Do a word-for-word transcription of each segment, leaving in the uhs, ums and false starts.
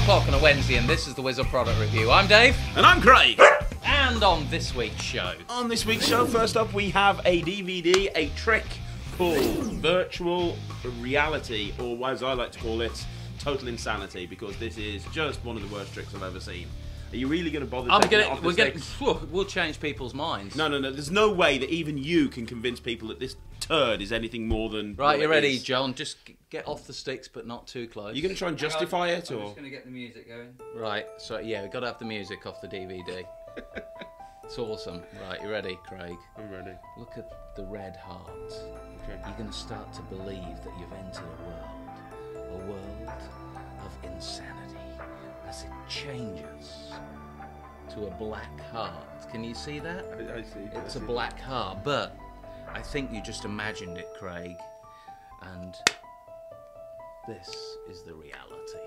o'clock on a Wednesday, and this is the Wizard Product Review. I'm Dave. And I'm Craig. And on this week's show. On this week's show, first up, we have a D V D, a trick called Virtual Reality, or as I like to call it, Total Insanity, because this is just one of the worst tricks I've ever seen. Are you really going to bother I'm taking gonna, it off we're the gonna, sticks? We'll change people's minds. No, no, no. There's no way that even you can convince people that this turd is anything more than. Right, you ready, is. John? Just get off the sticks, but not too close. You're going to try and justify I'm it, or? I'm just going to get the music going. Right, so yeah, we've got to have the music off the D V D. It's awesome. Right, you ready, Craig? I'm ready. Look at the red heart. Okay. You're going to start to believe that you've entered a world, a world of insanity, as it changes to a black heart. Can you see that? I, I see. It's I a see. black heart, but I think you just imagined it, Craig, and this is the reality.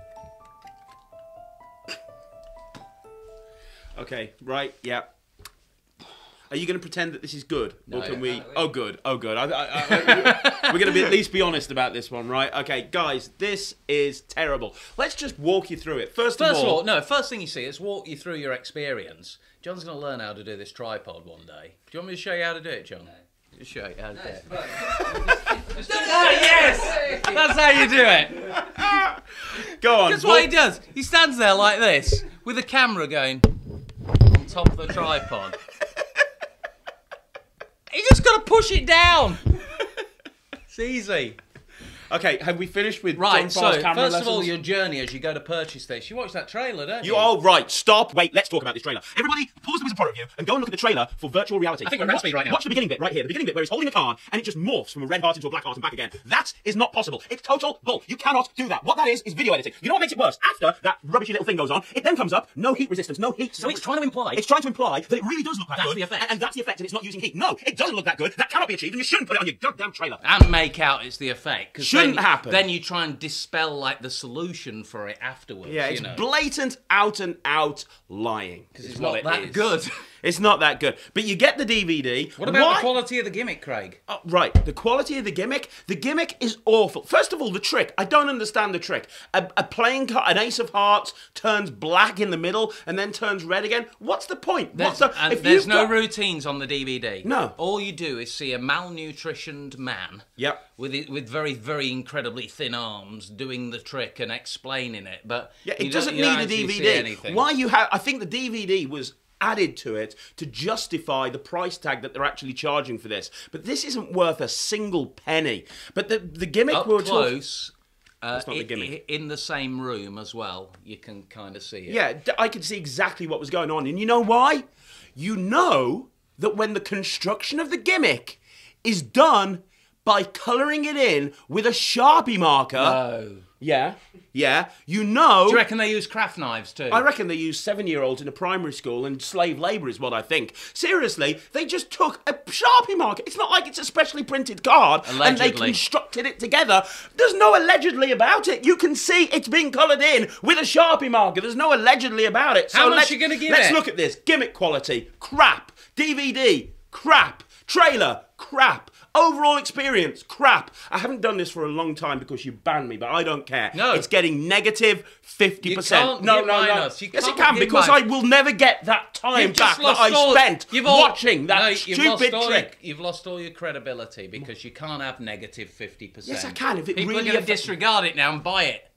Okay, right, yeah. Are you going to pretend that this is good? No. Or can Yeah. we... No, we- Oh, good. Oh, good. I, I, I, we're going to be at least be honest about this one, right? Okay, guys, this is terrible. Let's just walk you through it. First, First of all... no, first thing you see is walk you through your experience. John's going to learn how to do this tripod one day. Do you want me to show you how to do it, John? No. Just show you how to No, do it's it. fine. Just- just- Ah, yes! That's how you do it. Go on. That's what he walk- does. He stands there like this, with a camera going on top of the tripod. You just got to push it down. It's easy. Okay, have we finished with Right, John so Farr's first camera of all, lessons? your journey as you go to purchase this. You watch that trailer, don't you? You all right? Stop. Wait. Let's talk about this trailer. Everybody, pause the Wizard Product Review and go and look at the trailer for Virtual Reality. I think we're watch, at speed right now. Watch the beginning bit right here. The beginning bit where he's holding a card and it just morphs from a red heart into a black heart and back again. That is not possible. It's total bull. You cannot do that. What that is is video editing. You know what makes it worse? After that rubbishy little thing goes on, it then comes up. No heat resistance. No heat. So it's trying to imply. It's trying to imply that it really does look that That's good. the effect. And, and that's the effect, and it's not using heat. No, it doesn't look that good. That cannot be achieved, and you shouldn't put it on your goddamn trailer. And make out it's the effect. 'cause Shouldn't then, happen. Then you try and dispel like the solution for it afterwards. Yeah, it's you know. blatant, out and out lying. Because it's not that good. It's not that good. But you get the D V D. What about Why- the quality of the gimmick, Craig? Oh, right, the quality of the gimmick. The gimmick is awful. First of all, the trick. I don't understand the trick. A, a playing card, an ace of hearts, turns black in the middle and then turns red again. What's the point? There's, What's the, and if there's you've no got- routines on the D V D. No. All you do is see a malnutritioned man. Yep. With it, with very very incredibly thin arms doing the trick and explaining it, but Yeah, you it don't- doesn't you don't need a actually D V see D. anything. Why you have? I think the D V D was added to it to justify the price tag that they're actually charging for this. But this isn't worth a single penny. But the the gimmick Up we're talking. close, uh, That's not the i- gimmick. i- in the same room as well, you can kind of see it. Yeah, d- I could see exactly what was going on. And you know why? You know that when the construction of the gimmick is done by colouring it in with a Sharpie marker. Oh. Yeah, yeah. You know. Do you reckon they use craft knives too? I reckon they use seven-year-olds in a primary school and slave labour is what I think. Seriously, they just took a Sharpie marker. It's not like it's a specially printed card and they Allegedly. constructed it together. There's no allegedly about it. You can see it's been coloured in with a Sharpie marker. There's no allegedly about it. How much let's- you gonna give Let's it? look at this. Gimmick quality, crap. D V D, crap. Trailer, crap. Overall experience, crap. I haven't done this for a long time because you banned me, but I don't care. No. It's getting negative fifty percent. You can't no, give no, no. minus. You yes, it can't can give because minus. I will never get that time You've just back that lost I all- spent you've all- watching that no, you've stupid lost all trick. Your, you've lost all your credibility because you can't have negative fifty percent. Yes, I can, if it People really are going to affect- disregard it now and buy it.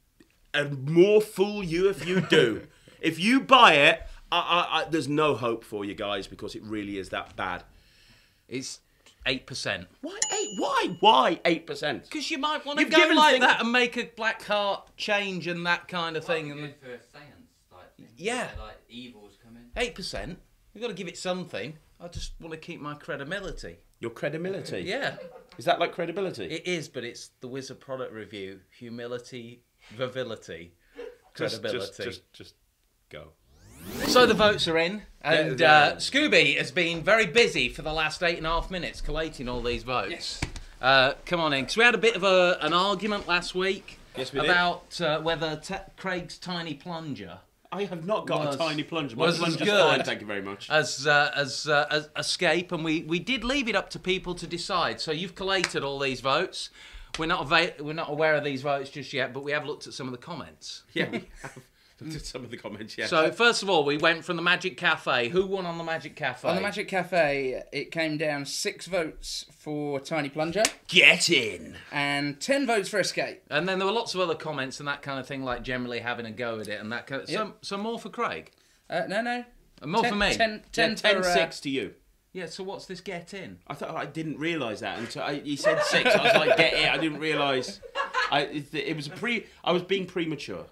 And more fool you if you do. If you buy it, I, I, I, there's no hope for you guys because it really is that bad. It's eight percent. Why eight? Why? Why eight percent? Because you might want to You've go given like thing- that and make a black heart change and that kind of thing. Well, And good for science type thing. Yeah. Where, like evils come in. eight percent. We've got to give it something. I just want to keep my credibility. Your credibility. Yeah. Is that like credibility? It is, but it's the Wizard Product Review. Humility, virility, Just- credibility. Just, just, just go. So the votes are in, and Yeah, uh, yeah. Scooby has been very busy for the last eight and a half minutes collating all these votes. Yes. Uh, come on in, because we had a bit of a, an argument last week Yes, we did. about uh, whether t Craig's tiny plunger I have not got Was- a tiny plunger. My was as plunger's good. fine, thank you very much. as uh, as, uh, as escape, and we we did leave it up to people to decide. So you've collated all these votes. we're not ava- we're not aware of these votes just yet, but we have looked at some of the comments. Yeah, we have looked at some of the comments, yeah. So, first of all, we went from the Magic Cafe. Who won on the Magic Cafe? On the Magic Cafe, it came down six votes for Tiny Plunger Get in! and ten votes for Escape. And then there were lots of other comments and that kind of thing, like generally having a go at it and that kind of... Yep. Some, some more for Craig? Uh, no, no. And more ten, for me? Ten, ten, Yeah, ten for, uh, six to you. Yeah, so what's this get in? I thought I didn't realise that until I, he said six. I was like, get it. I didn't realise. I it, it was a pre. I was being premature.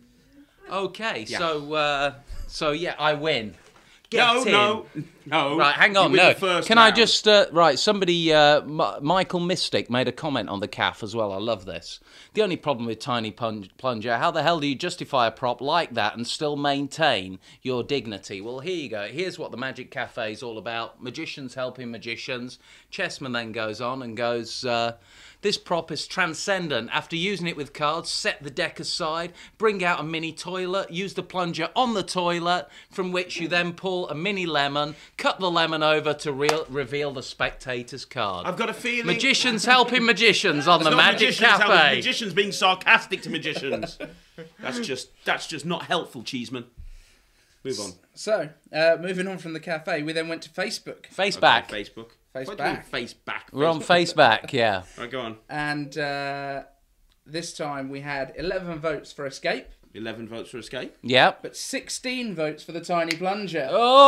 Okay, Yeah. so, uh, so yeah, I win. Get no, in. no, no. Right, hang You on, win no. the first Can I round. just, uh, right, somebody, uh, M- Michael Mystic made a comment on the C A F as well. I love this. The only problem with Tiny Plung- Plunger, how the hell do you justify a prop like that and still maintain your dignity? Well, here you go. Here's what the Magic Cafe is all about. Magicians helping magicians. Chessman then goes on and goes... Uh, This prop is transcendent. After using it with cards, set the deck aside, bring out a mini toilet, use the plunger on the toilet, from which you then pull a mini lemon, cut the lemon over to re- reveal the spectator's card. I've got a feeling. Magicians helping magicians on It's the not Magic magicians helping Cafe. magicians being sarcastic to magicians. That's just that's just not helpful, Cheeseman. Move on. So, uh, moving on from the cafe, we then went to Facebook. Face Okay, back. Facebook. Face What do you mean back. face back. We're on Facebook? face back, yeah. Right, go on. And uh, this time we had eleven votes for Escape, Eleven votes for escape. Yep. but sixteen votes for the Tiny Plunger.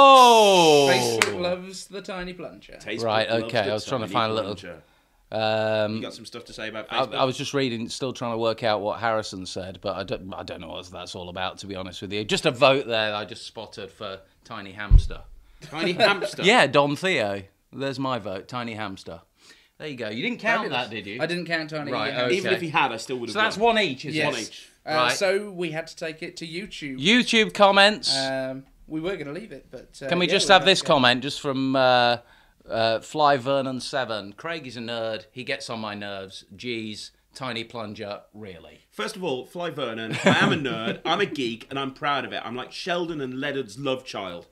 Oh! Facebook loves the Tiny Plunger. Facebook Right, loves okay, the I was trying to tiny find a little- plunger. Um, You got some stuff to say about I, Facebook? I was just reading, still trying to work out what Harrison said, but I don't, I don't know what that's all about, to be honest with you. Just a vote there I just spotted for Tiny Hamster. Tiny hamster. Yeah, Don Theo. There's my vote, Tiny Hamster. There you go. You didn't count Fabulous. that, did you? I didn't count Tiny. Right, Hamster. okay. Even if he had, I still would have. So that's won. one each, is Yes. it? One each. Uh, Right. So we had to take it to YouTube. YouTube comments. Um, we were going to leave it, but uh, Can we yeah, just we have had this to. comment just from uh, uh, Fly Vernon seven? Craig is a nerd. He gets on my nerves. Geez, Tiny Plunger, really. First of all, Fly Vernon, I am a nerd, I'm a geek, and I'm proud of it. I'm like Sheldon and Leonard's love child.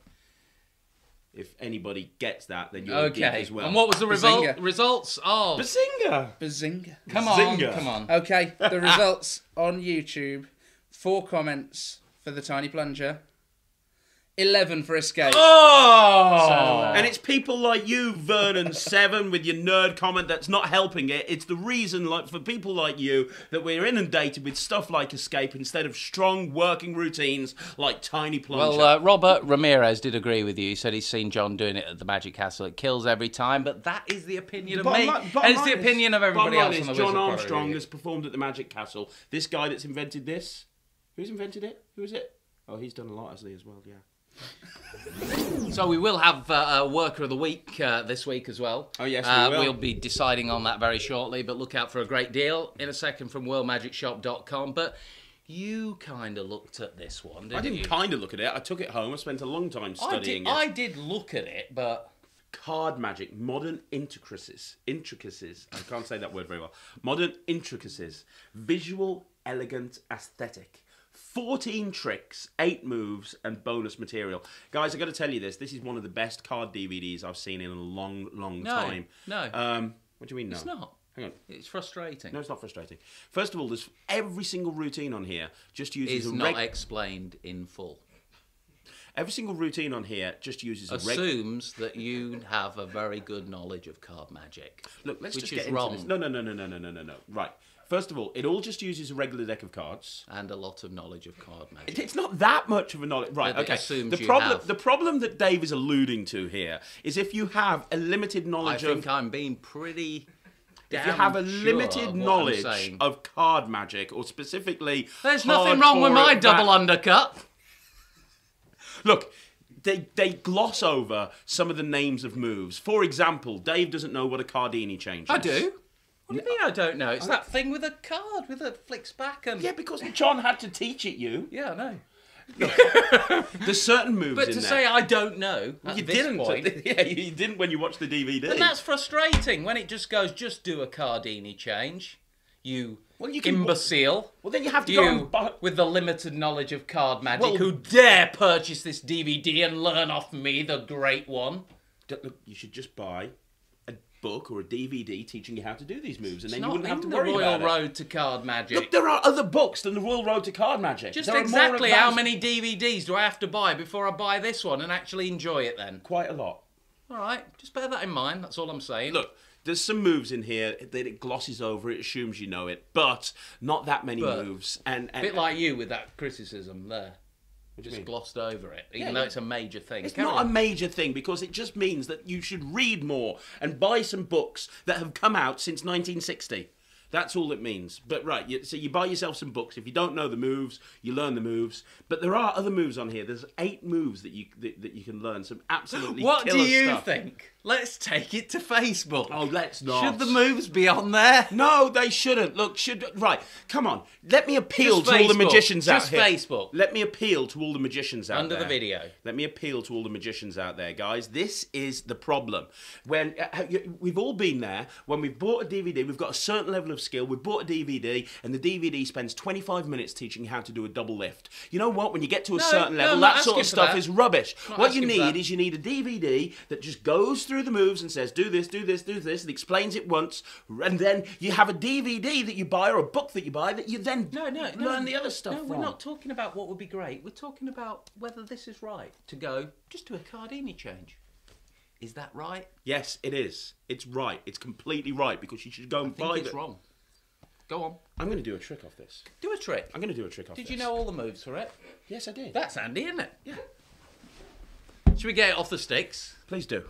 If anybody gets that, then you're a geek Okay. as well. And what was the result? Bazinga. Results of? Bazinga! Bazinga. Come on, Bazinga. come on. Okay, the results on YouTube. Four comments for the Tiny Plunger. Eleven for Escape. Oh! So, uh, And it's people like you, Vernon Seven, with your nerd comment that's not helping it. It's the reason, like for people like you, that we're inundated with stuff like Escape instead of strong working routines like Tiny Plunger. Well, uh, Robert Ramirez did agree with you. He said he's seen John doing it at the Magic Castle. It kills every time, but that is the opinion of Bottom me, line- bottom and it's the line is- opinion of everybody bottom line else is on the John Wizard Quarry Armstrong Review. has performed at the Magic Castle. This guy that's invented this, who's invented it? Who is it? Oh, he's done a lot, hasn't he, as well? Yeah. So we will have uh, a Worker of the Week uh, this week as well. Oh, yes, we uh, will. We'll be deciding on that very shortly, but look out for a great deal in a second from world magic shop dot com. But you kind of looked at this one, didn't I didn't you? kind of look at it. I took it home. I spent a long time I studying did, it. I did look at it, but... Card magic, modern intricacies. Intricacies. I can't say that word very well. Modern intricacies. Visual, elegant, aesthetic. fourteen tricks, eight moves, and bonus material. Guys, I got to tell you this. This is one of the best card D V Ds I've seen in a long, long No, time. no. Um, what do you mean, no? It's not. Hang on. It's frustrating. No, it's not frustrating. First of all, there's every single routine on here just uses Is a not reg- explained in full. every single routine on here just uses a reg- Assumes that you have a very good knowledge of card magic. Look, let's which just is get into wrong. this. No, no, no, no, no, no, no, no, no. Right. First of all, it all just uses a regular deck of cards. And a lot of knowledge of card magic. It- It's not that much of a knowledge. Right, But it okay. assumes The you problem, have. the problem that Dave is alluding to here is if you have a limited I knowledge think of... I'm being pretty If damn you have a sure limited of what I'm knowledge saying. of card magic, or specifically... There's nothing wrong with hardcore my at double that- undercut. Look, they they gloss over some of the names of moves. For example, Dave doesn't know what a Cardini change is. I do. What do you mean I don't know? It's that thing with a card with it flicks back and... Yeah, because John had to teach it you. Yeah, I know. There's certain moves But in to there. say I don't know at you this didn't. point... Yeah, you didn't when you watched the D V D. And that's frustrating when it just goes, just do a Cardini change. You, Well, you can- imbecile. Well, then you have to go You, and buy... with the limited knowledge of card magic, Well- who dare purchase this D V D and learn off me, the great one. Look, you should just buy a book or a D V D teaching you how to do these moves, and It's then you not wouldn't have to in the worry Royal about it. Road to Card Magic. Look, there are other books than the Royal Road to Card Magic. Just There are more exactly how advanced- many D V Ds do I have to buy before I buy this one and actually enjoy it then? Quite a lot. All right, just bear that in mind. That's all I'm saying. Look, there's some moves in here that it glosses over, it assumes you know it, but not that many But- moves. And, a and bit like you with that criticism there. What do you Just mean? glossed over it, even Yeah, though yeah. it's a major thing. It's Carry not on. a major thing because it just means that you should read more and buy some books that have come out since nineteen sixty. That's all it means. But right, you, so you buy yourself some books. If you don't know the moves, you learn the moves. But there are other moves on here. There's eight moves that you that, that you can learn. Some absolutely What do killer you stuff. think? Let's take it to Facebook. Oh, let's not. Should the moves be on there? No, they shouldn't. Look, should right. Come on. Let me appeal Just to all the Facebook. magicians out Just here. Facebook. Let me appeal to all the magicians out Under there. the video. Let me appeal to all the magicians out there, guys. This is the problem. When uh, you- we've all been there, when we've bought a D V D, we've got a certain level of skill. We've bought a D V D, and the D V D spends twenty-five minutes teaching you how to do a double lift. You know what? When you get to a No, certain no, level, I'm not that sort of asking for stuff that. is rubbish. Not What you asking for need that. is you need a D V D that just goes through the moves and says, do this, do this, do this, and explains it once, and then you have a D V D that you buy or a book that you buy that you then No, no, no. learn the other stuff No, from. we're not talking about what would be great. We're talking about whether this is right to go, just do a Cardini change. Is that right? Yes, it is. It's right. It's completely right because you should go and I think buy it's it. wrong. Go on. I'm going to do a trick off this. Do a trick. I'm going to do a trick off Did this. you know all the moves for it? Yes, I did. That's handy, isn't it? Yeah. Should we get it off the sticks? Please do.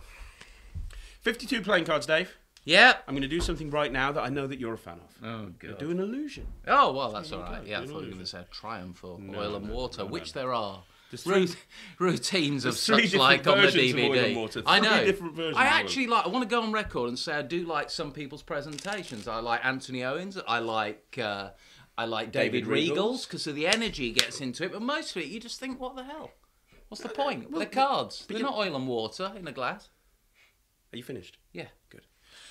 fifty-two playing cards, Dave. Yep. I'm going to do something right now that I know that you're a fan of. Oh, God. Do an illusion. Oh, well, that's all you right. go. Yeah, I Do an thought you were illusion. going to say Triumph or No, Oil and no, Water, no, no, which no. there are. There's three- Rout- routines of There's three such different like on the versions D of V D. Oil and Water. I Three know. different versions I of Oil. actually like. I want to go on record and say I do like some people's presentations. I like Anthony Owens. I like. Uh, I like David, David Regal's Regal's. because of the energy he gets into it. But most of it, you just think, what the hell? What's the point? well, They're cards. They're you- not oil and water in a glass. Are you finished? Yeah. Good.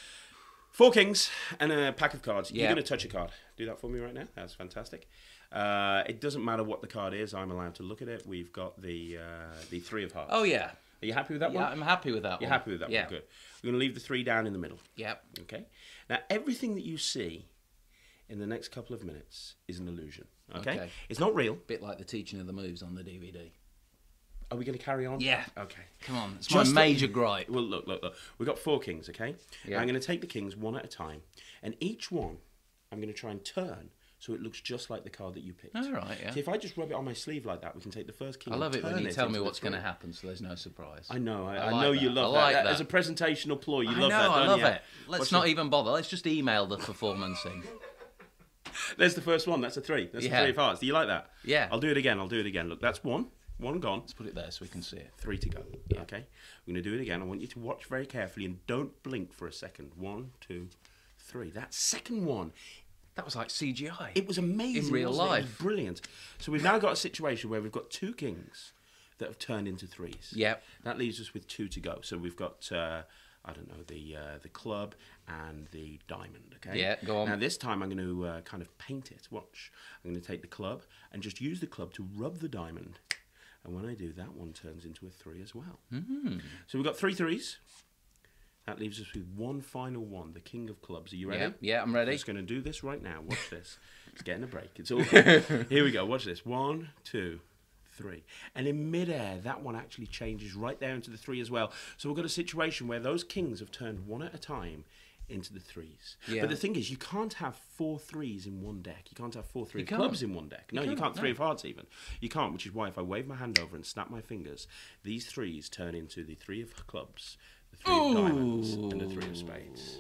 Four kings and a pack of cards. Yeah. You're going to touch a card. Do that for me right now. That's fantastic. Uh, it doesn't matter what the card is. I'm allowed to look at it. We've got the uh, the three of hearts. Oh yeah. Are you happy with that Yeah, one? I'm happy with that You're one. happy with that yeah. one? Good. We're going to leave the three down in the middle. Yep. Okay. Now, everything that you see in the next couple of minutes is an illusion. Okay. Okay. It's not real. Bit like the teaching of the moves on the D V D. Are we going to carry on? Yeah. Okay. Come on, it's Just my a- major gripe. Well, look, look, look. We've got four kings, okay? Yeah. I'm going to take the kings one at a time, and each one I'm going to try and turn so it looks just like the card that you picked. All right, yeah. So if I just rub it on my sleeve like that, we can take the first king I love and it when turn you tell me into the what's going to three. happen, so there's no surprise. I know, I, I I, like know you that. love I like that. that. As a presentational ploy, you I love know, that, I don't love you? it. Let's Watch not the- even bother. Let's just email the performance in. There's the first one. That's a three. That's Yeah. a three of hearts. Do you like that? Yeah. I'll do it again. I'll do it again. Look, that's one. One gone. Let's put it there so we can see it. Three to go. Yeah. Okay. We're going to do it again. I want you to watch very carefully and don't blink for a second. One, two, three. That second one, That was like C G I. it was amazing. In real wasn't it? It was life. brilliant. So we've now got a situation where we've got two kings that have turned into threes. Yep. That leaves us with two to go. So we've got, uh, I don't know, the uh, the club and the diamond. Okay. Yeah, go on. Now this time I'm going to uh, kind of paint it. Watch. I'm going to take the club and just use the club to rub the diamond. And when I do, that one turns into a three as well. Mm. So we've got three threes. That leaves us with one final one, the king of clubs. Are you ready? Yeah, yeah, I'm ready. I'm just going to do this right now. Watch this. It's getting a break. It's all here we go. Watch this. One, two, three. And in midair, that one actually changes right there into the three as well. So we've got a situation where those kings have turned one at a time into the threes. Yeah. But the thing is, you can't have four threes in one deck. You can't have four three You of can't. clubs in one deck. No, you can't, can't. Three no. of hearts even. You can't, which is why if I wave my hand over and snap my fingers, these threes turn into the three of clubs, the three of diamonds, and the three of spades.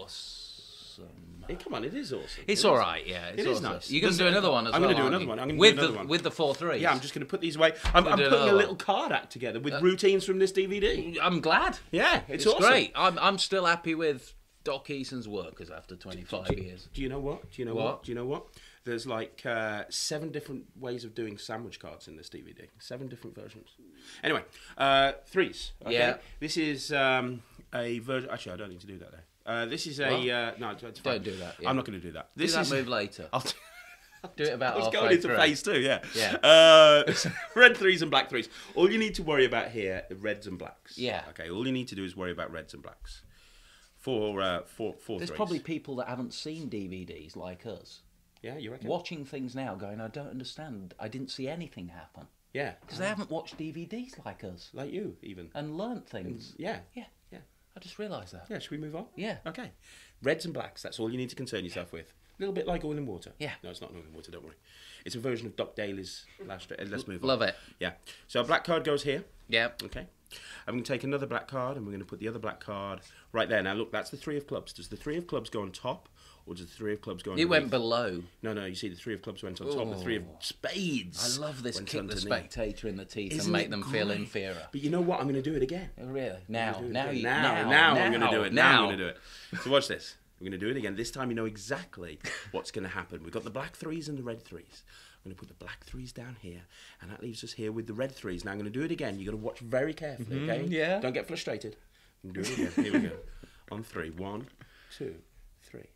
Awesome. Hey, come on, it is awesome. It's It all is. right, yeah. It's It is awesome. nice. You're going to There's do a- another one as I'm well. gonna do aren't another you? one. I'm gonna do with another the one. with the four threes. Yeah, I'm just going to put these away. I'm, We'll I'm do putting a another little one. card act together with routines from this D V D. I'm glad. Yeah, it's, It's awesome. great. I'm I'm still happy with Doc Eason's work as after twenty-five years. Do you know what? Do you know what? What? Do you know what? There's like uh, seven different ways of doing sandwich cards in this D V D. Seven different versions. Anyway, uh, threes. Okay? Yeah. This is um, a version. Actually, I don't need to do that there. Uh, this is a What? uh, no. It's fine. Don't do that, yeah. I'm not going to do that. Do This that is move later. I'll t- Do it about I was halfway going into through. phase two, yeah. Yeah. Uh, red threes and black threes. All you need to worry about here are reds and blacks. Yeah. Okay, all you need to do is worry about reds and blacks. Four, uh, four, four There's threes. probably people that haven't seen D V Ds like us, Yeah, you reckon? watching things now going, I don't understand. I didn't see anything happen. Yeah. Because they haven't watched D V Ds like us. Like you, even. And learnt things. Yeah. Yeah. Yeah. I just realised that. Yeah, should we move on? Yeah. Okay. Reds and blacks, that's all you need to concern yourself with. A little bit like oil and water. Yeah. No, it's not oil and water, don't worry. It's a version of Doc Daly's last... Uh, let's move on. Love it. Yeah. So a black card goes here. Yeah. Okay. I'm going to take another black card and we're going to put the other black card right there. Now, look, that's the three of clubs. Does the three of clubs go on top or does the three of clubs go on It went below. No, no, you see the three of clubs went on top. The three of spades. I love this went kick the underneath. spectator in the teeth Isn't and make it them feel great? inferior. But you know what? I'm going to do it again. Oh, really? Now, I'm gonna do it now, again. you, now, now, now, now, I'm going to do it. Now, now. I'm going to do it. So watch this. We're going to do it again. This time you know exactly what's going to happen. We've got the black threes and the red threes. I'm going to put the black threes down here, and that leaves us here with the red threes. Now I'm going to do it again. You've got to watch very carefully, Mhm, okay? yeah. Don't get frustrated. I'm going to do it again. Here we go. On three. One, two, three.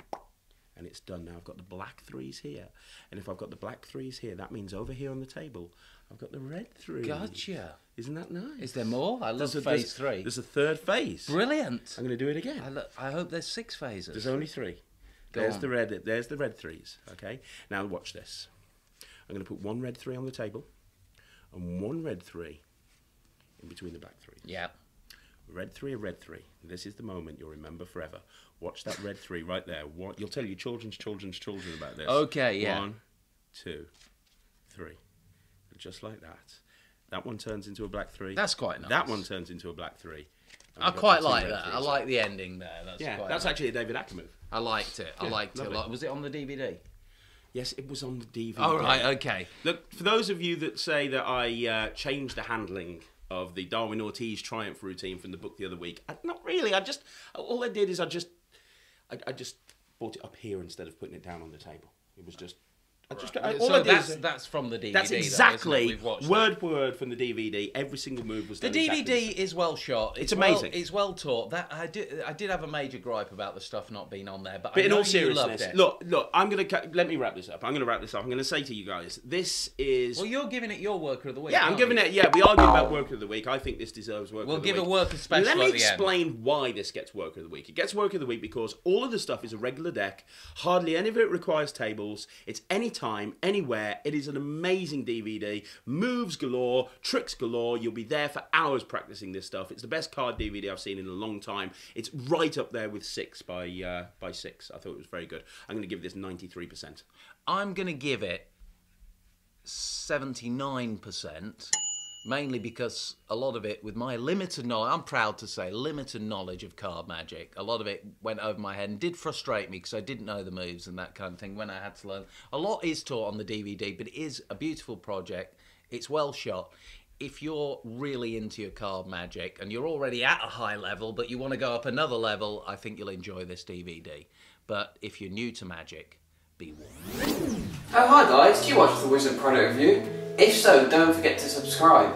And it's done now. I've got the black threes here. And if I've got the black threes here, that means over here on the table, I've got the red threes. Gotcha. Isn't that nice? Is there more? I love There's a- phase there's- three. There's a third phase. Brilliant. I'm going to do it again. I, lo- I hope there's six phases. There's only three. Go There's on. the red. There's the red threes. Okay. Now watch this. I'm going to put one red three on the table, and one red three in between the black threes. Yeah. Red three, a red three. This is the moment you'll remember forever. Watch that red three right there. What you'll tell your children's children's children about this. Okay, yeah. One, two, three. Just like that. That one turns into a black three. That's quite nice. That one turns into a black three. And I we've got quite the two like red that. I threes. like the ending there. That's Yeah, quite that's nice. actually a David Acker move. I liked it. I Yeah, liked it a lovely. lot. Was it on the D V D? Yes, it was on the D V D. Oh, right, okay. Look, for those of you that say that I uh, changed the handling of the Darwin Ortiz Triumph routine from the book the other week, I, not really. I just all I did is I just I, I just brought it up here instead of putting it down on the table. It was just. I just I, all so I did that's is, that's from the D V D. that's though, isn't it? exactly We've watched word that. for word from the D V D. Every single move was The done D V D exactly the same. is well shot. It's well- amazing. It's well taught. That I did. I did have a major gripe about the stuff not being on there, but, But I in know all you seriousness, loved it. look, look, I'm gonna cu- let me wrap this up. I'm gonna wrap this up. I'm gonna say to you guys, this is. Well, you're giving it your worker of the week. Yeah, I'm aren't giving you? it. Yeah, we argued about worker of the week. I think this deserves worker We'll of the give week. a worker special Let me at the end. explain why this gets worker of the week. It gets worker of the week because all of the stuff is a regular deck. Hardly any of it requires tables. It's anytime, anywhere. It is an amazing D V D. Moves galore, tricks galore. You'll be there for hours practicing this stuff. It's the best card D V D I've seen in a long time. It's right up there with Six by uh, by Six. I thought it was very good. I'm going to give this ninety-three percent. I'm going to give it seventy-nine percent, mainly because a lot of it, with my limited knowledge, I'm proud to say, limited knowledge of card magic, a lot of it went over my head and did frustrate me because I didn't know the moves and that kind of thing when I had to learn. A lot is taught on the D V D, but it is a beautiful project. It's well shot. If you're really into your card magic and you're already at a high level, but you want to go up another level, I think you'll enjoy this D V D. But if you're new to magic, be warned. Oh hi guys, do you watch the Wizard product review? If so, don't forget to subscribe.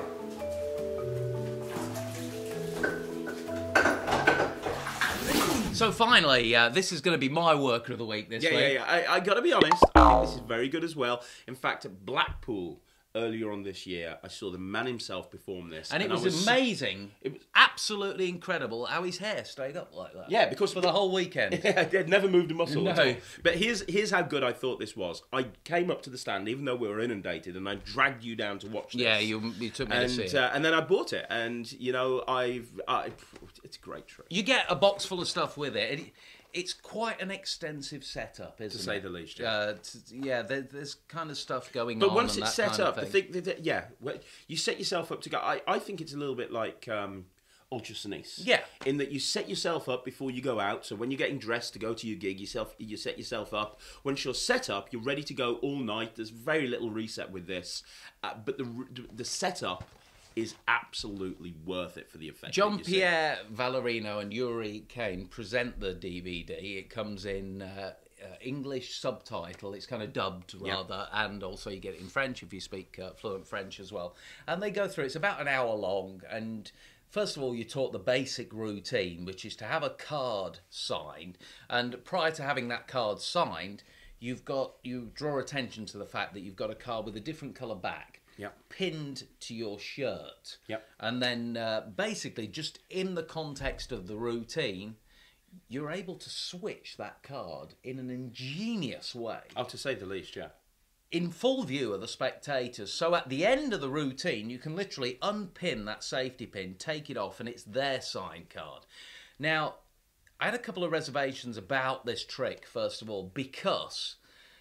So finally, uh, this is going to be my worker of the week this Yeah, week. yeah, yeah. I, I got to be honest. I think this is very good as well. In fact, at Blackpool earlier on this year, I saw the man himself perform this, And it I was, amazing. It was- absolutely incredible how his hair stayed up like that. Yeah, because for the whole weekend. Yeah, I'd never moved a muscle at No. all. But here's here's how good I thought this was. I came up to the stand, even though we were inundated, and I dragged you down to watch this. Yeah, you, you took me to see And it. uh, and then I bought it, and you know I've I, it's a great trick. You get a box full of stuff with it. it it's quite an extensive setup, isn't it? say the least, yeah. Uh, t- yeah, there, there's kind of stuff going But on. once and it's that set kind up, of the thing. thing, the, the, yeah, well, you set yourself up to go. I, I think it's a little bit like um, Ultra Sonice. Yeah. In that you set yourself up before you go out. So when you're getting dressed to go to your gig, yourself you set yourself up. Once you're set up, you're ready to go all night. There's very little reset with this, uh, but the the setup is absolutely worth it for the effect. that you see. Jean-Pierre Valerino and Yuri Kane present the D V D. It comes in uh, uh, English subtitle. It's kind of dubbed Yeah. rather, and also you get it in French if you speak uh, fluent French as well. And they go through. It's about an hour long. And first of all, you're taught the basic routine, which is to have a card signed. And prior to having that card signed, you've got you draw attention to the fact that you've got a card with a different colour back. Yep. Pinned to your shirt. Yep. And then uh, basically, just in the context of the routine, you're able to switch that card in an ingenious way. Oh, to say the least, yeah. In full view of the spectators. So at the end of the routine, you can literally unpin that safety pin, take it off, and it's their signed card. Now, I had a couple of reservations about this trick, first of all, because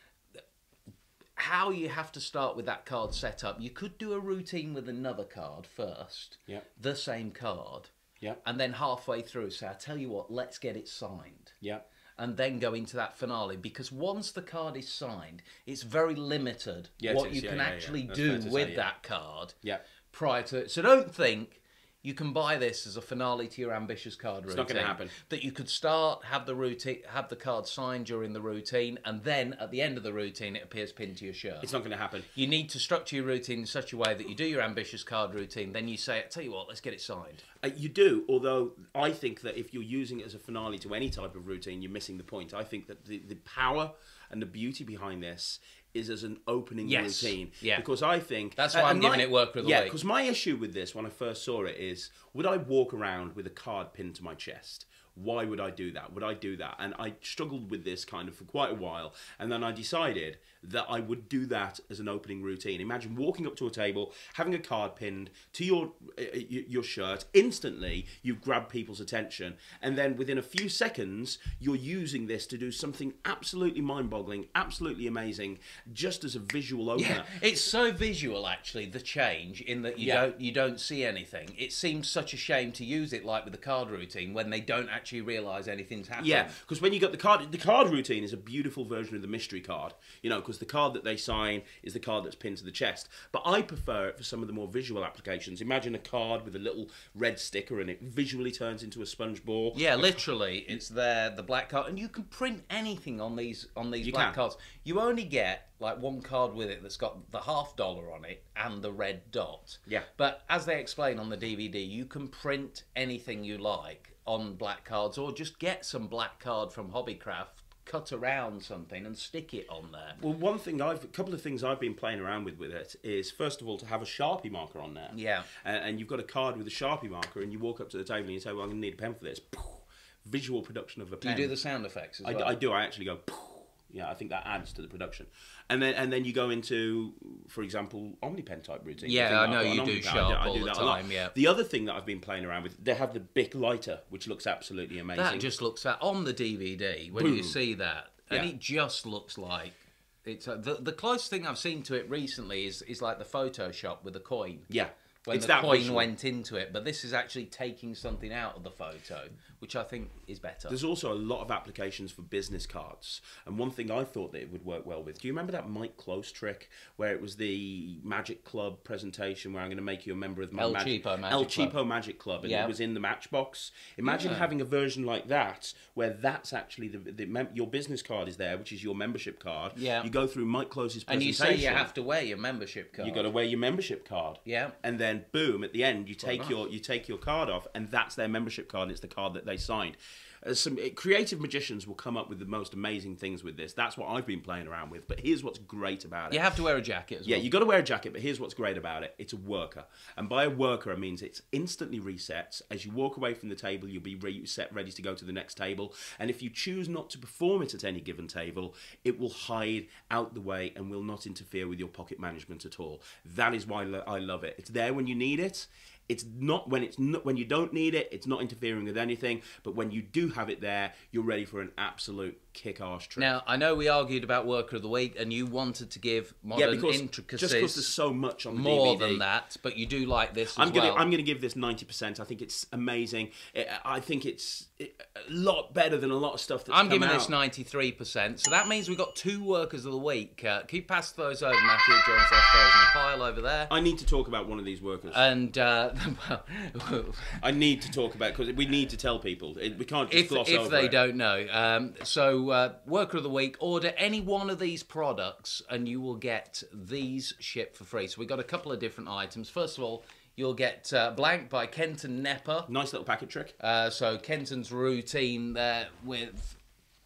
how you have to start with that card set up. You could do a routine with another card first, Yeah. the same card, Yeah. and then halfway through say, I tell you what, let's get it signed. Yeah. And then go into that finale, because once the card is signed, it's very limited Yeah, it what is. you Yeah, can yeah, yeah. actually That's do fair to with say, yeah. that card Yeah. prior to it. So don't think you can buy this as a finale to your ambitious card routine. It's not gonna happen. That you could start, have the routine, have the card signed during the routine, and then at the end of the routine, it appears pinned to your shirt. It's not going to happen. You need to structure your routine in such a way that you do your ambitious card routine, then you say, tell you what, let's get it signed. Uh, you do, although I think that if you're using it as a finale to any type of routine, you're missing the point. I think that the, the power and the beauty behind this is as an opening Yes. routine. Yeah. Because I think... That's why I'm and giving my- it Worker of the Yeah, Week. because my issue with this when I first saw it is, would I walk around with a card pinned to my chest? Why would I do that? Would I do that? And I struggled with this kind of for quite a while. And then I decided that I would do that as an opening routine. Imagine walking up to a table, having a card pinned to your uh, your shirt. Instantly, you grab people's attention. And then within a few seconds, you're using this to do something absolutely mind-boggling, absolutely amazing, just as a visual opener. Yeah, it's so visual actually, the change in that you Yeah. don't you don't see anything. It seems such a shame to use it like with the card routine when they don't actually realise anything's happened. Yeah, because when you got the card, the card routine is a beautiful version of the mystery card. You know, because the card that they sign is the card that's pinned to the chest. But I prefer it for some of the more visual applications. Imagine a card with a little red sticker and it visually turns into a sponge ball. Yeah, literally, it's there, the black card, and you can print anything on these on these You black can. cards. You only get like one card with it that's got the half dollar on it and the red dot. Yeah. But as they explain on the D V D, you can print anything you like on black cards, or just get some black card from Hobbycraft, cut around something and stick it on there. Well, one thing I've, a couple of things I've been playing around with with it is, first of all, to have a Sharpie marker on there. Yeah. And, and you've got a card with a Sharpie marker, and you walk up to the table and you say, well, I'm going to need a pen for this. Visual production of a Do pen. you do the sound effects as I, well? I do. I actually go. Yeah, I think that adds to the production, and then and then you go into, for example, OmniPen type routine. Yeah, think I I've know got an you do OmniPen. Sharp I do, I all do the that a lot. time, yeah. The other thing that I've been playing around with, they have the Bic lighter, which looks absolutely amazing. That just looks at on the D V D when Boom. you see that, and Yeah. it just looks like it's a, the the closest thing I've seen to it recently is is like the Photoshop with the coin. yeah. When It's the that coin visual. went into it, but this is actually taking something out of the photo, which I think is better. There's also a lot of applications for business cards, and one thing I thought that it would work well with. Do you remember that Mike Close trick where it was the Magic Club presentation where I'm going to make you a member of my El Magic, Cheapo Magic El Club. Cheapo Magic Club, and Yeah. it was in the Matchbox. Imagine Yeah. having a version like that where that's actually the, the mem- your business card is there, which is your membership card. Yeah. You go through Mike Close's and presentation. you say you have to wear your membership card. You got to wear your membership card. Yeah. And then boom, at the end you take nice. your you take your card off, and that's their membership card. It's the card that they signed. Uh, some uh, creative magicians will come up with the most amazing things with this. That's what I've been playing around with. But here's what's great about it. You have to wear a jacket as Yeah, well. you got to wear a jacket, but here's what's great about it. It's a worker. And by a worker, it means it's instantly resets. As you walk away from the table, you'll be reset, ready to go to the next table. And if you choose not to perform it at any given table, it will hide out the way and will not interfere with your pocket management at all. That is why lo- I love it. It's there when you need it. It's not when it's not when you don't need it. It's not interfering with anything. But when you do have it there, you're ready for an absolute kick-ass trick. Now, I know we argued about Worker of the Week, and you wanted to give yeah, Modern because Intricacies just because there's so much on the more D V D. than that, but you do like this as I'm gonna well. I'm gonna give this ninety percent. I think it's amazing. It, I think it's it, a lot better than a lot of stuff that's I'm come giving out. this ninety-three percent, so that means we've got two Workers of the Week. Uh, can you pass those over, Matthew? John's upstairs in the pile over there. I need to talk about one of these workers. And, uh, well, I need to talk about because we need to tell people. It, we can't just if, gloss if over they it. don't know. Um, so, uh, Worker of the Week, order any one of these products and you will get these shipped for free. So we've got a couple of different items. First of all, you'll get uh, Blank by Kenton Nepper. Nice little packet trick. Uh, so Kenton's routine there with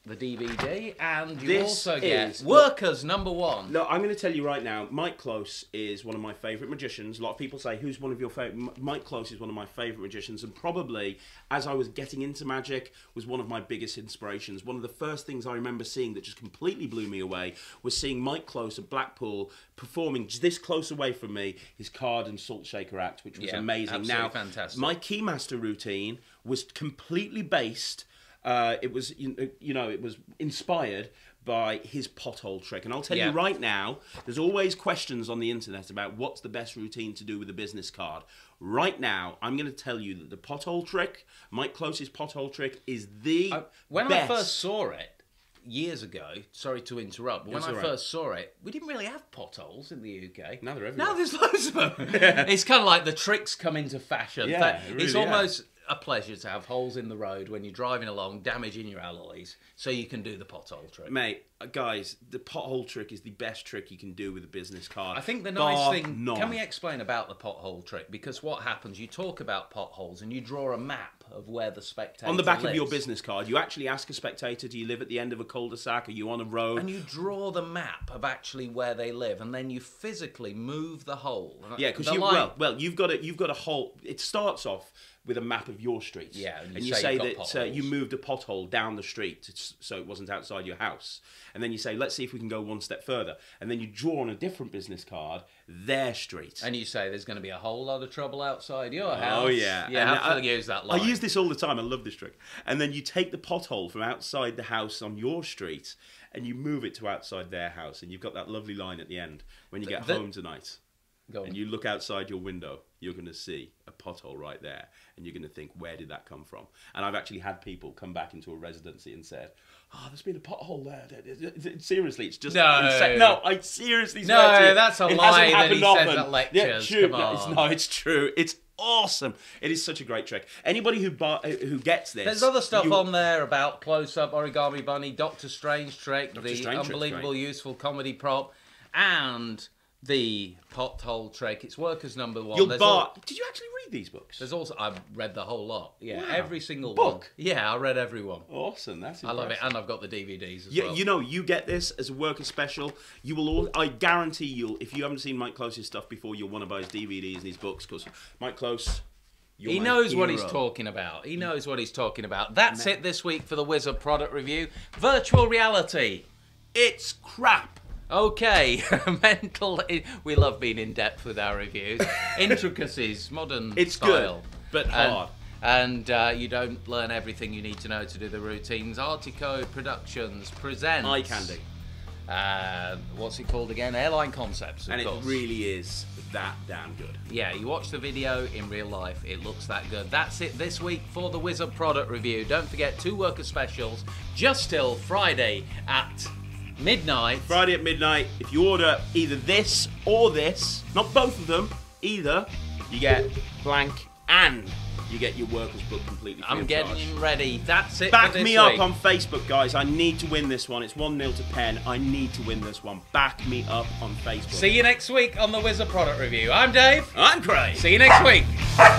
the D V D, and you This also get is- Workers Number One. No, I'm going to tell you right now, Mike Close is one of my favourite magicians. A lot of people say, who's one of your favourite? Mike Close is one of my favourite magicians, and probably, as I was getting into magic, was one of my biggest inspirations. One of the first things I remember seeing that just completely blew me away was seeing Mike Close at Blackpool performing just this close away from me, his card and salt shaker act, which was Yeah, amazing. absolutely Now, fantastic. my Keymaster routine was completely based... Uh, it was, you know, it was inspired by his pothole trick. And I'll tell Yeah. you right now, there's always questions on the internet about what's the best routine to do with a business card. Right now, I'm going to tell you that the pothole trick, Mike Close's pothole trick, is the I, when best. I first saw it, years ago, sorry to interrupt, but when That's I all right. first saw it, we didn't really have potholes in the U K. Now they're everywhere. Now there's loads of them. It's kind of like the tricks come into fashion. Yeah, That- it really it's has. almost a pleasure to have holes in the road when you're driving along, damaging your alloys, so you can do the pothole trick. Mate, uh, guys, the pothole trick is the best trick you can do with a business card. I think the Bar nice thing... none. Can we explain about the pothole trick? Because what happens, you talk about potholes and you draw a map of where the spectator On the back of your lives. business card, you actually ask a spectator, do you live at the end of a cul-de-sac? Are you on a road? And you draw the map of actually where they live, and then you physically move the hole. Yeah, because The you line- well, well, you've got a you've got a hole. It starts off with a map of your street. Yeah, and you and you say say you've got that uh, potholes. you moved a pothole down the street to- so it wasn't outside your house, and then you say, let's see if we can go one step further, and then you draw on a different business card their street. And you say there's going to be a whole lot of trouble outside your house. Oh yeah, Yeah, And I have I, to use that I line. use this all the time. I love this trick. And then you take the pothole from outside the house on your street, and you move it to outside their house, and you've got that lovely line at the end when you get the- home tonight. Go on. And you look outside your window, you're going to see a pothole right there, and you're going to think, where did that come from? And I've actually had people come back into a residency and said, oh, there's been a pothole there. Seriously, it's just No. insane. No, I seriously No, swear to you, that's a it lie hasn't that he happened says often. at lectures. Yeah, true. Come No, it's, on. no, it's true. It's awesome. It is such a great trick. Anybody who bu- who gets this... There's other stuff you- on there about close-up, origami bunny, Doctor Strange trick, Doctor the Strange trick's unbelievable great. useful comedy prop, and the pothole trick. It's Workers Number One. You'll There's bar... al- Did you actually read these books? There's also I've read the whole lot. Yeah, Wow. every single one. Book? Yeah, I read every one. Awesome. That's I love it, impressive. and I've got the D V Ds as You, well. you know, you get this as a worker special. You will all, I guarantee you'll, if you haven't seen Mike Close's stuff before, you'll want to buy his D V Ds and his books, because Mike Close, you're He my knows what he's hero. talking about. He knows what he's talking about. That's it this week for the Wizard product review. Virtual reality. It's crap. Okay, mental. We love being in depth with our reviews. Intricacies, modern It's style. good, but And- hard. And uh, you don't learn everything you need to know to do the routines. Artico Productions presents. Eye candy. Uh, what's it called again? Airline Concepts, of And course. it really is that damn good. Yeah, you watch the video in real life, it looks that good. That's it this week for the Wizard product review. Don't forget, two worker specials just till Friday at midnight. Friday at midnight, if you order either this or this, not both of them, either, you get blank and you get your workers book completely free I'm of getting charge. ready. That's it Back for this me up week. on Facebook, guys. I need to win this one. It's one nil to Penn. I need to win this one. Back me up on Facebook. See you next week on the Wizard product review. I'm Dave. I'm Craig. See you next week.